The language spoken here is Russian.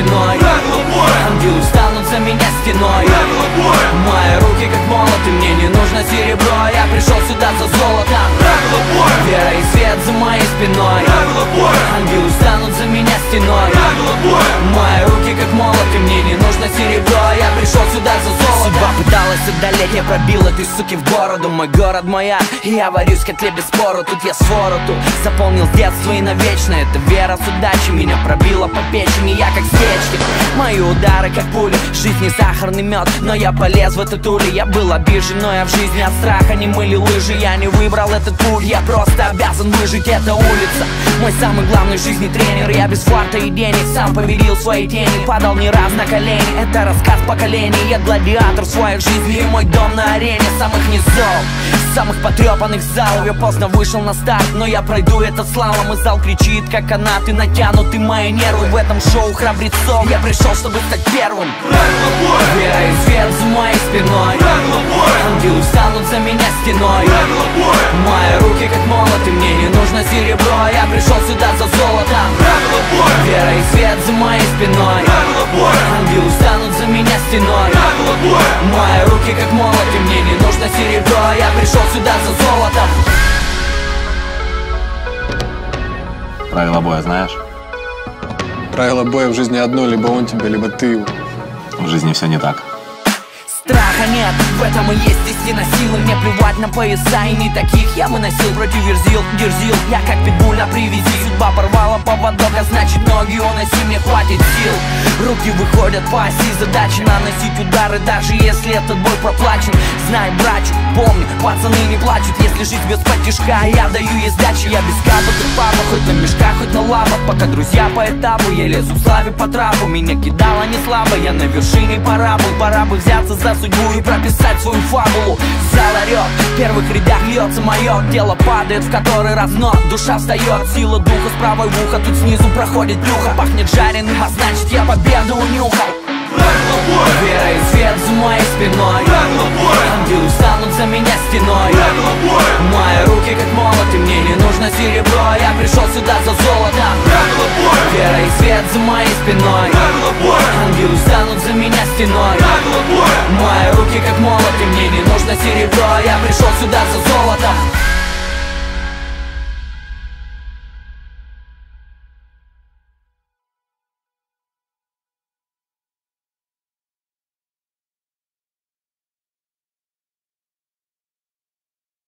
спиной. Ангелы встанут за меня стеной. Мои руки как молоты, мне не нужно серебро. Я пришел сюда за золотом. Вера и свет за моей спиной. Ангелы встанут за меня стеной. Мои руки как молоты, мне не нужно серебро. Я пришел сюда за золотом. Судьба пыталась одолеть, я пробил этой суки в бороду. Мой город, моя, и я варюсь в котле без спору. Тут я свороту заполнил детство и навечно. Это вера с удачей меня пробила по печени. Я как свечки, мои удары как пули. Жизнь не сахарный мед, но я полез в этот улей. Я был обижен, но я в жизни от страха не мыли лыжи. Я не выбрал этот путь, я просто обязан выжить. Это улица, мой самый главный в жизни тренер. Я без фарта и денег сам поверил своей тени. Падал не раз на колени, это рассказ поколений. Я гладиатор своей жизни и мой дом на арене самых низов, самых потрепанных залов. Я поздно вышел на старт, но я пройду этот слалом. И зал кричит, как канаты натянуты мои нервы. В этом шоу храбрецов я пришел, чтобы стать первым. Вера и свет за моей спиной. Ангелы встанут за меня стеной. Мои руки как молоты, мне не нужно серебро. Я пришел сюда за золотом. Вера и свет за моей спиной. Ангелы встанут за меня стеной. Мои руки как молоты, мне не нужно серебро. Я пришел сюда за золотом. Правила боя знаешь? Правило боя в жизни одно: либо он тебя, либо ты его. В жизни все не так. Страха нет, в этом и есть истина силы. Мне плевать на пояса, и не таких я выносил против верзил, дерзил. Я как питбуль на привязи. Судьба порвала поводок, а значит ноги уноси, мне хватит сил. Руки выходят по оси, задача наносить удары, даже если этот бой проплачен. Знай, братчик, помни, пацаны не плачут, если жизнь без подтяжка. Я даю ей сдачи, я без капа, как папа. Хоть на мешках, хоть на лапах, пока друзья по этапу. Я лезу в славе по трапу, меня кидало не слабо. Я на вершине парабол, пора бы взяться за судьбу и прописать свою фабулу. Зал орёт, в первых рядах льется мое тело, падает в который раз, но душа встает. Сила духа с правой в ухо, тут снизу проходит нюха. Пахнет жареным, а значит я победу унюхал. Вера и свет за моей спиной. Ангелы встанут за меня стеной. Мои руки как молоты, мне не нужно серебро. Я пришел сюда за золотом. Вера и свет за моей спиной. Ангелы встанут за меня стеной. Мои руки как молоты, мне не нужно серебро. Я пришел сюда за золотом.